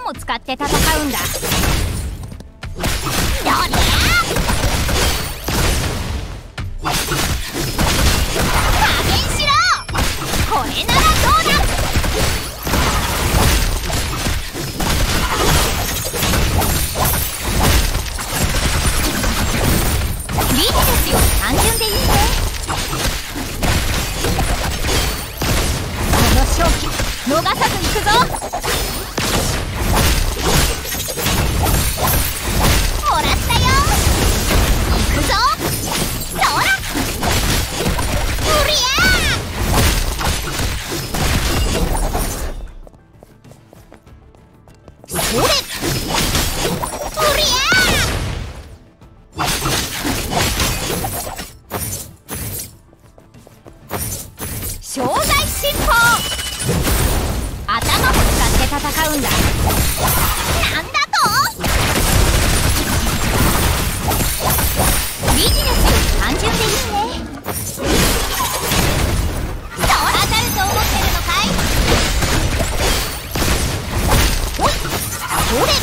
も使って戦うんだ。どりゃ加減しろ。これならどうだ。リーチですよ。単純でいいね。この勝機逃さず行くぞ。もらったよ。行くぞ。そらうりゃそれうりゃ商材進歩。頭も使って戦うんだ。なんだと。ビジネスより単純でいいね。当たると思ってるのかい。おいそれ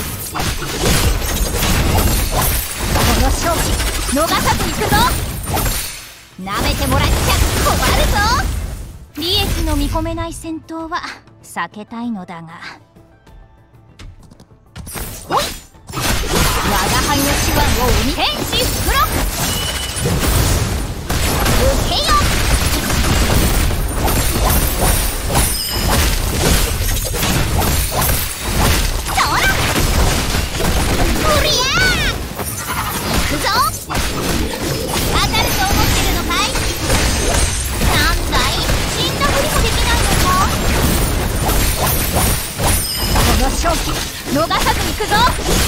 この勝機逃さず行くぞ。なめてもらっちゃ困るぞ。利益の見込めない戦闘は避けたいのだが。おい我が輩の手腕を生み天使袋受けよ。そらうりゃ行くぞ。当たると思ってるのかい。なんだい死んだふりもできないのか。この勝機逃さず行くぞ。